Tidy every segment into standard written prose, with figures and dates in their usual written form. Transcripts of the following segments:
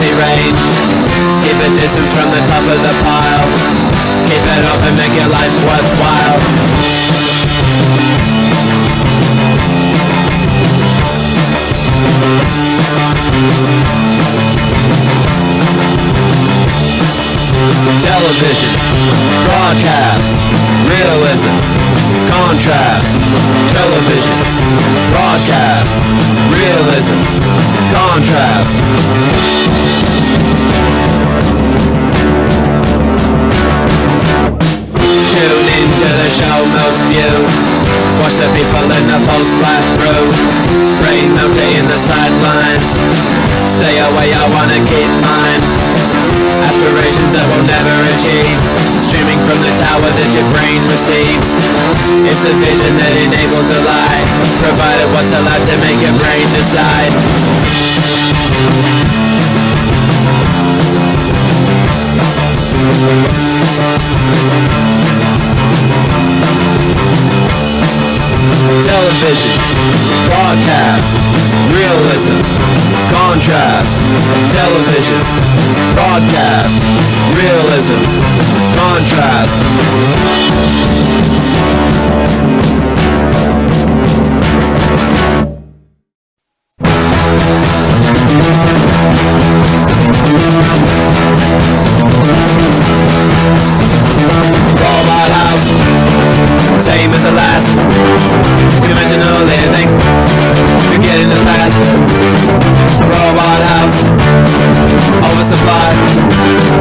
frequency range. Keep a distance from the top of the pile. Keep it up and make your life worthwhile. Television, broadcast, realism, contrast. Television, broadcast, realism, contrast. Tune into the show most view. Watch the people in the post laugh through. Brain melter in the sidelines. Stay away, I wanna keep mine. Aspirations that we'll never achieve. Streaming from the tower that your brain receives. It's the vision that enables a lie, provided what's allowed to make your brain decide. Television, broadcast, realism, contrast. Television, broadcast, realism, contrast. Robot house, same as the last. Dimensional living, forgetting the past. Robot house, oversupply.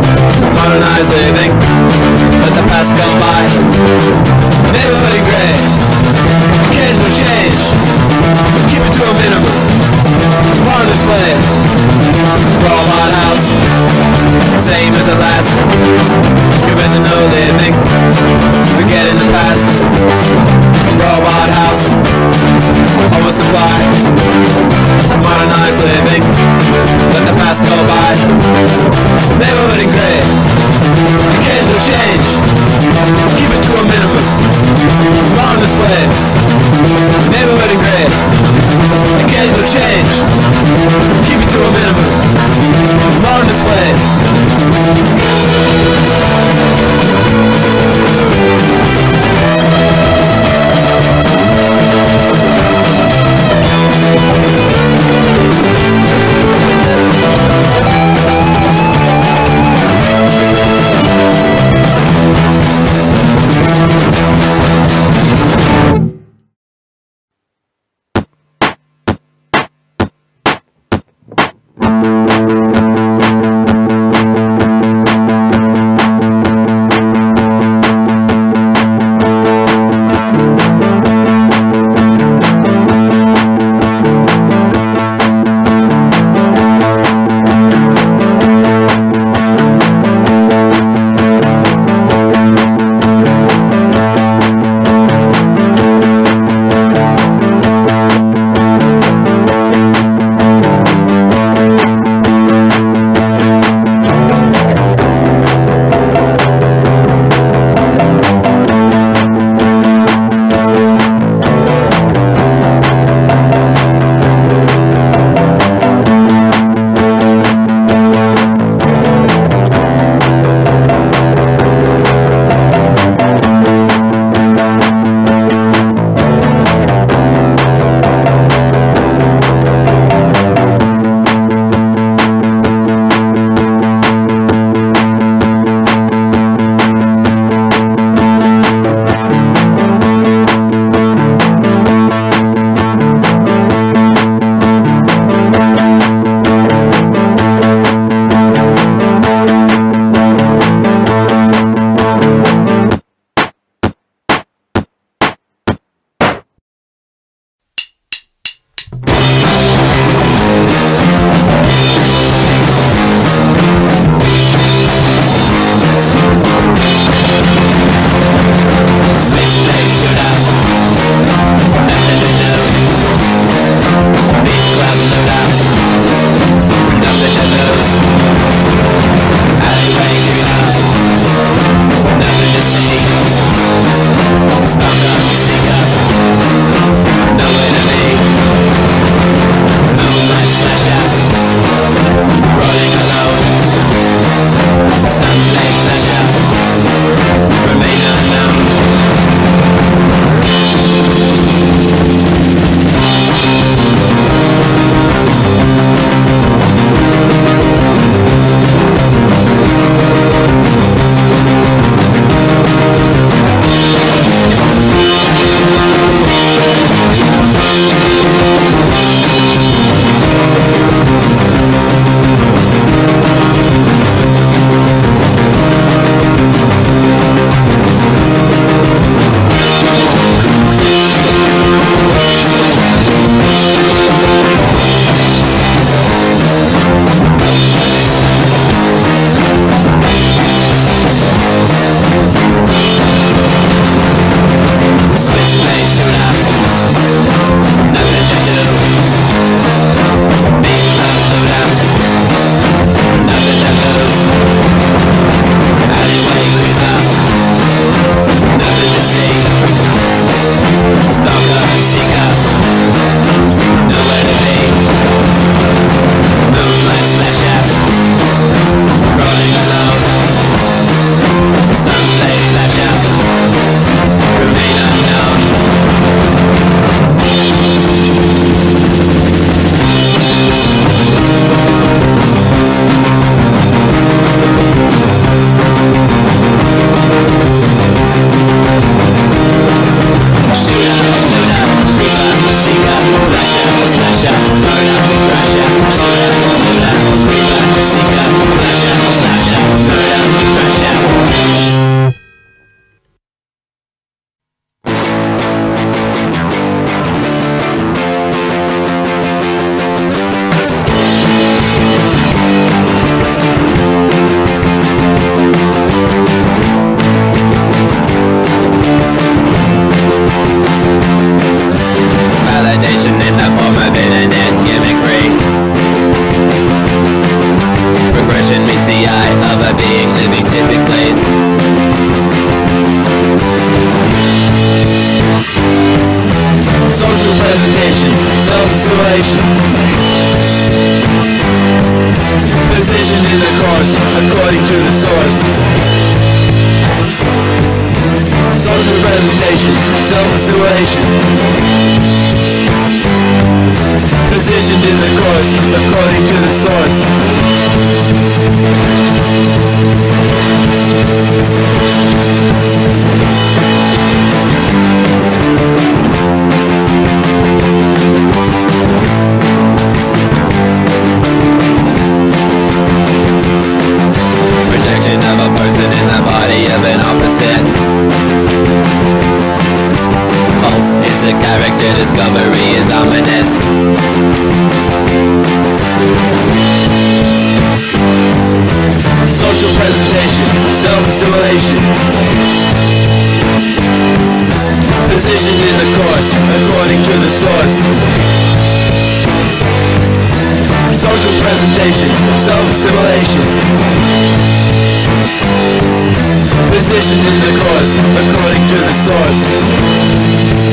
Modernized living, let the past go by. Neighborhood gray. course, according to the source. Projection of a person in the body of an opposite. False is the character, discovery is ominous. Social presentation, self-assimilation. Positioned in the course, according to the source. Social presentation, self-assimilation. Positioned in the course, according to the source.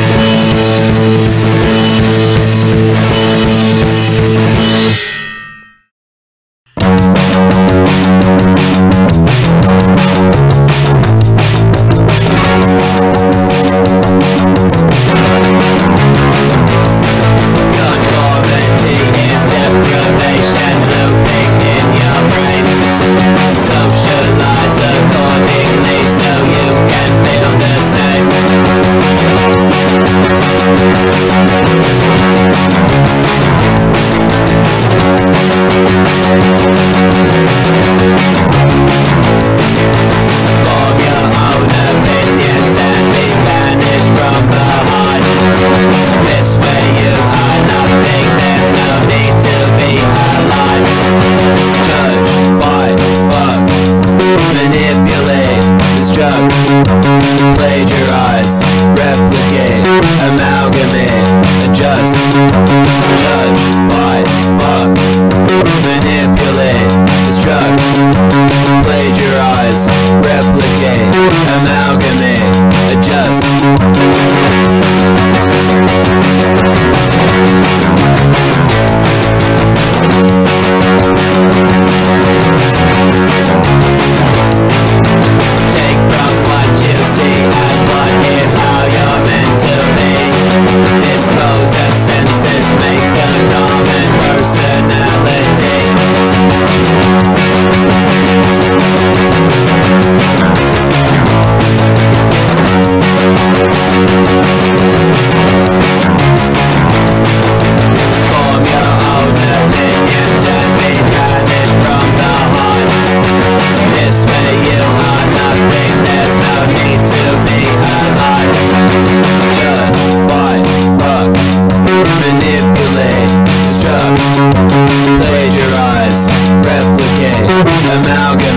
Plagiarize, replicate, amalgamate, adjust, judge, buy, fuck, manipulate, destruct, plagiarize, replicate, amalgamate, adjust. Take from what you see as what is how you're meant to be. Dispose of senses, make a common personality. Form your own opinions and be banished from the heart. This way you are nothing, there's no need to be alive. Judge, buy, fuck, manipulate, destruct, plagiarize, replicate, amalgamate.